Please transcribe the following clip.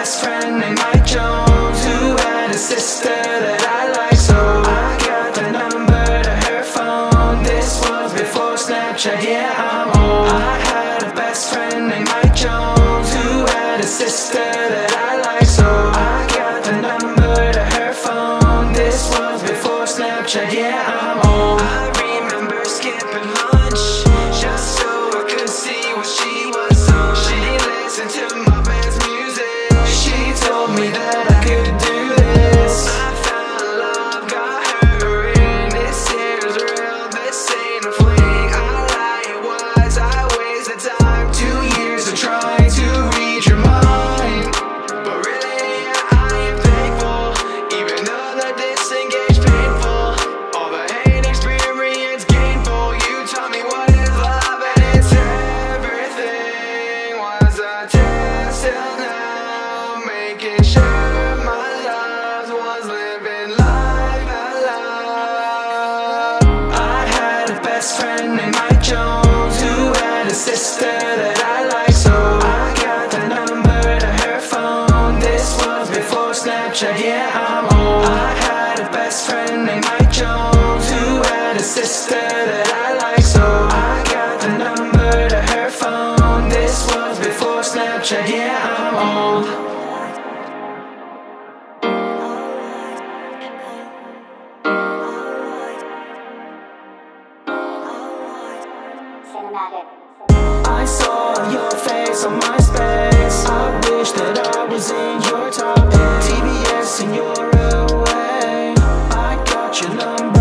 best friend named Mike Jones who had a sister that I liked, so I got the number to her phone. This was before Snapchat, yeah, I'm old. I had a best friend named Mike Jones who had a sister that I liked, so I got the number to her phone. This was before Snapchat, yeah, I'm old. I remember skipping lunch just so I could see what she was on. She listened to my band's music. She told me that I could do this. I found love, got her in. This here's real, this ain't a fling. I lie, it was, I wasted time. 2 years of trying to read your mind, but really I am thankful. Even though the disengage painful, all the hate experience gainful. You taught me what is love and it's everything. Was a test till now, making sure my love was living life out loud. I had a best friend named Mike Jones who had a sister that I liked, so I got the number to her phone. This was before Snapchat, yeah, I'm old. I had a best friend named Mike Jones who had a sister that I liked, so I got the number to her phone. This was before Snapchat, yeah, I'm old. I saw your face on MySpace. I wish that I was in your top 10. TBS and you're away. I got your number.